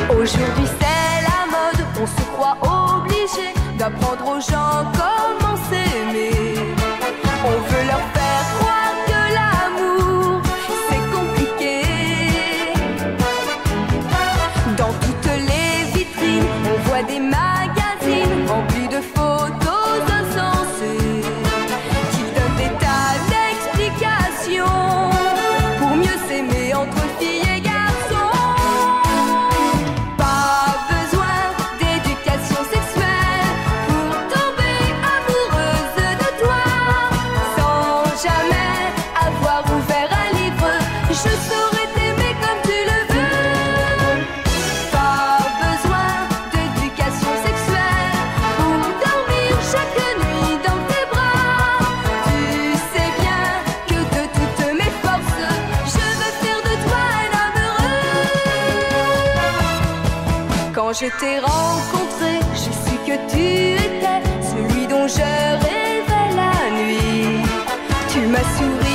Aujourd'hui c'est la mode, on se croit obligé d'apprendre aux gens comment s'aimer. On veut leur faire croire que l'amour c'est compliqué. Dans toutes les vitrines, on voit des magazines remplis de photos insensées qui donnent des tas d'explications pour mieux s'aimer entre filles et garçons. Pas besoin d'éducation sexuelle pour tomber amoureuse de toi. Sans jamais avoir ouvert un livre, je saurais t'aimer comme tu le veux. Pas besoin d'éducation sexuelle pour dormir chaque nuit dans tes bras. Tu sais bien que de toutes mes forces, je veux faire de toi un homme heureux. Quand je t'ai rencontré, j'ai su que tu étais celui dont je rêvais la nuit. Tu m'as souri